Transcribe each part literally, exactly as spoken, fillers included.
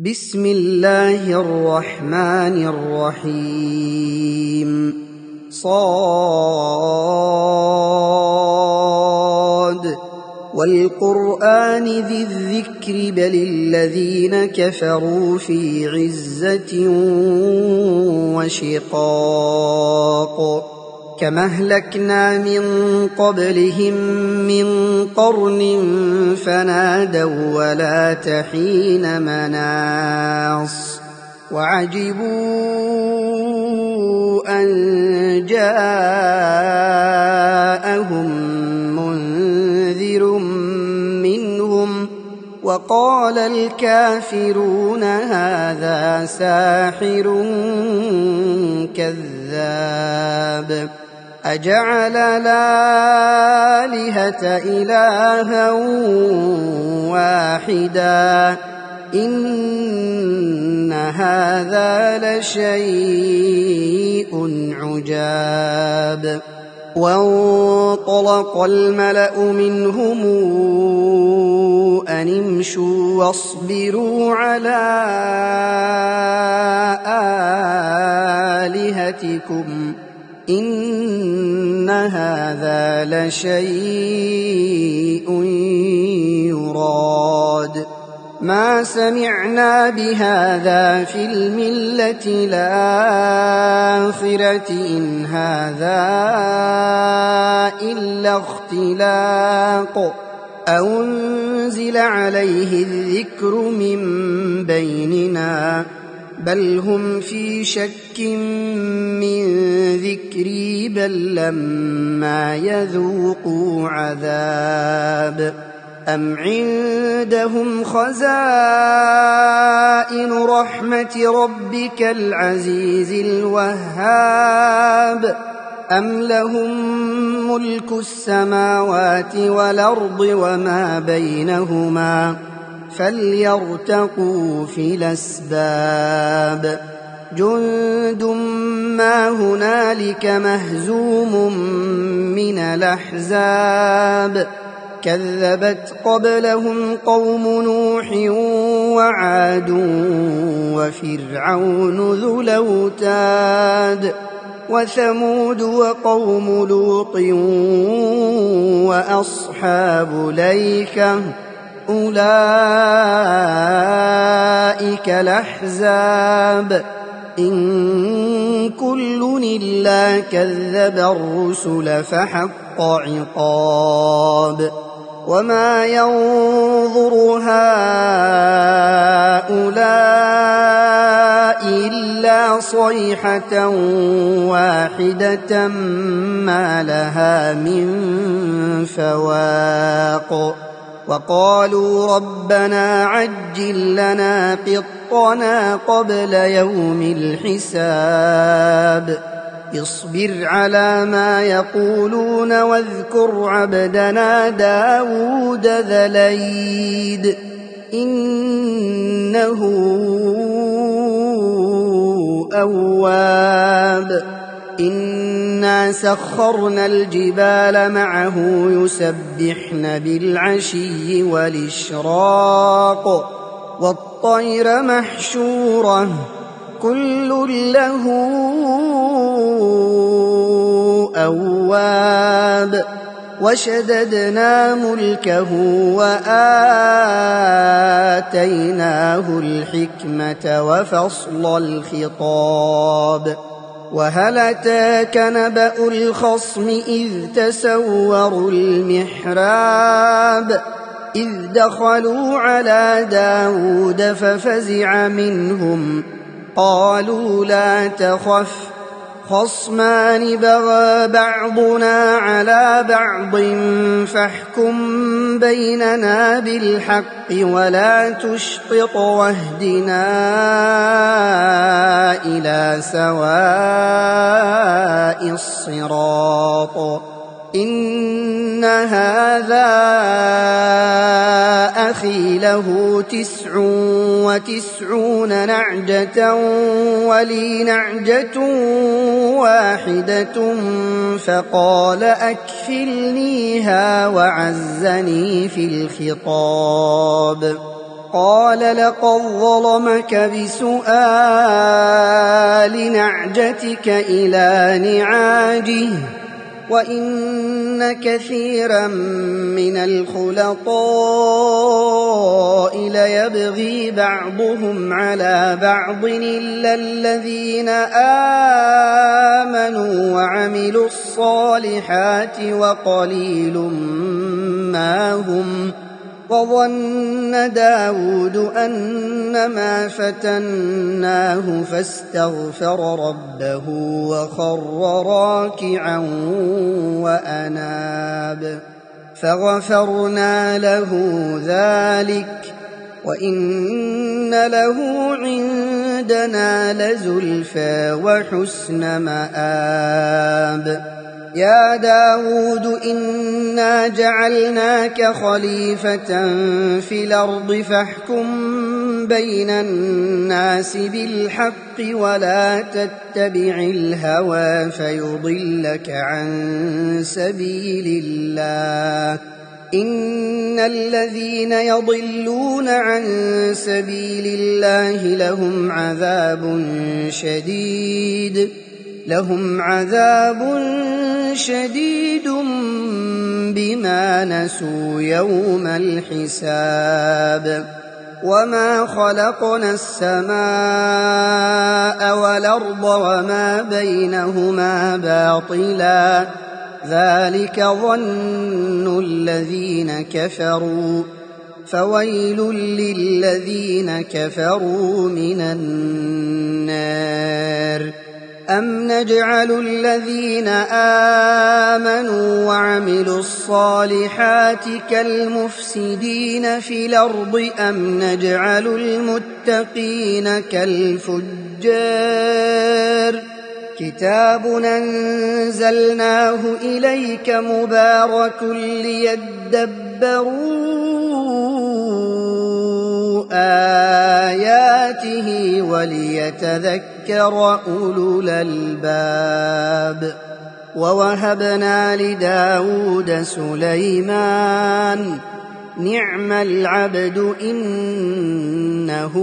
بسم الله الرحمن الرحيم صاد والقرآن ذي الذكر بل الذين كفروا في عزة وشقاق كما أهلكنا من قبلهم من قرن فنادوا ولا تحين مناص وعجبوا أن جاءهم منذر منهم وقال الكافرون هذا ساحر كذاب أجعل الآلهة إلها واحدا إن هذا لشيء عجاب وانطلق الملأ منهم أن امشوا واصبروا على آلهتكم إن هذا لشيء يراد ما سمعنا بهذا في الملة الآخرة إن هذا إلا اختلاق أنزل عليه الذكر من بيننا بل هم في شك من ذكري بل لما يذوقوا عذاب أم عندهم خزائن رحمة ربك العزيز الوهاب أم لهم ملك السماوات والأرض وما بينهما فليرتقوا في الأسباب جند ما هنالك مهزوم من الأحزاب كذبت قبلهم قوم نوح وعاد وفرعون ذو الأوتاد وثمود وقوم لوط وأصحاب الأيكة أولئك الأحزاب إن كل إلا كذب الرسل فحق عقاب وما ينظر هؤلاء إلا صيحة واحدة ما لها من فواق وقالوا ربنا عجل لنا قطنا قبل يوم الحساب اصبر على ما يقولون واذكر عبدنا داود ذا الأيد إنه أواب إنا سخرنا الجبال معه يسبحن بالعشي والإشراق والطير محشورة كل له أواب وشددنا ملكه وآتيناه الحكمة وفصل الخطاب وهل أتاك نبأ الخصم إذ تسوروا المحراب إذ دخلوا على داود ففزع منهم قالوا لا تخف خصمان بغى بعضنا على بعض فاحكم بيننا بالحق ولا تشطط واهدنا إلى سواء الصراط إن هذا أخي له تسع وتسعون نعجة ولي نعجة واحدة فقال أكفلنيها وعزني في الخطاب قال لقد ظلمك بسؤال نعجتك إلى نعاجه وإن كثيرا من الخلطاء ليبغي بعضهم على بعض إلا الذين آمنوا وعملوا الصالحات وقليل ما هم. وظن داود أنما فتناه فاستغفر ربه وخر راكعا وأناب فغفرنا له ذلك وإن له عندنا لزلفى وحسن مآب. يا داود إنا جعلناك خليفة في الأرض فاحكم بين الناس بالحق ولا تتبع الهوى فيضلك عن سبيل الله. إن الذين يضلون عن سبيل الله لهم عذاب شديد لهم عذاب شديد بما نسوا يوم الحساب. وما خلقنا السماء والأرض وما بينهما باطلا ذلك ظن الذين كفروا فويل للذين كفروا من النار. أم نجعل الذين آمنوا وعملوا الصالحات كالمفسدين في الأرض أم نجعل المتقين كالفجار. كتاب أنزلناه إليك مبارك ليدبروا آياته وليتذكر أولو الألباب. ووهبنا لداود سليمان نعم العبد إنه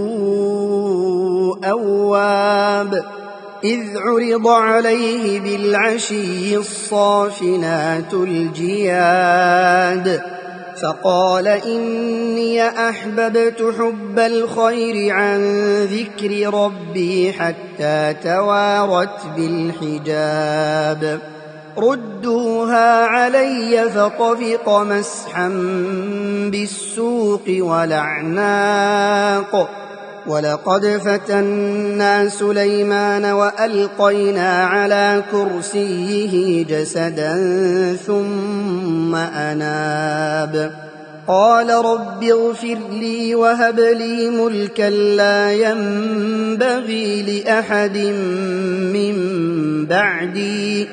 أواب. إذ عرض عليه بالعشي الصافنات الجياد فقال إني أحببت حب الخير عن ذكر ربي حتى توارت بالحجاب. ردوها علي فطفق مسحا بالسوق والأعناق. ولقد فتنا سليمان وألقينا على كرسيه جسدا ثم أناب. قال رب اغفر لي وهب لي ملكا لا ينبغي لأحد من بعدي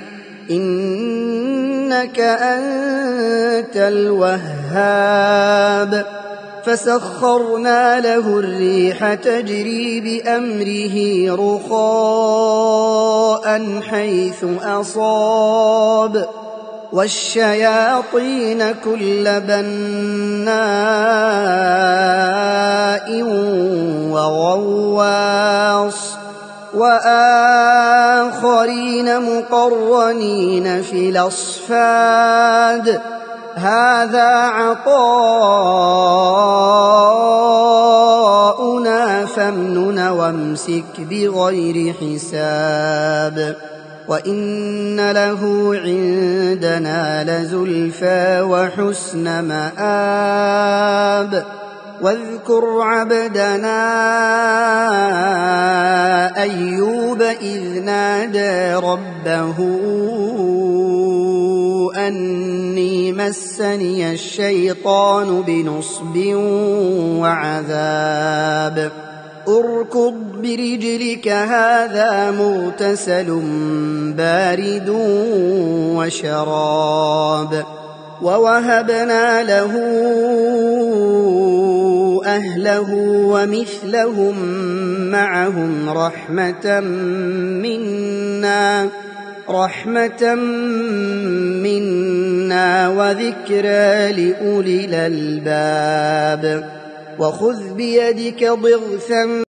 إنك أنت الوهاب. فسخرنا له الريح تجري بأمره رخاء حيث أصاب والشياطين كل بناء وغواص وآخرين مقرنين في الأصفاد. هذا عطاؤنا فامنن وامسك بغير حساب. وإن له عندنا لزلفى وحسن مآب. واذكر عبدنا أيوب إذ نادى ربه أني مسني الشيطان بنصب وعذاب. اركض برجلك هذا مغتسل بارد وشراب. ووهبنا له أهله ومثلهم معهم رحمة منا رحمة منا وذكرى لأولي الألباب. وخذ بيدك ضغثا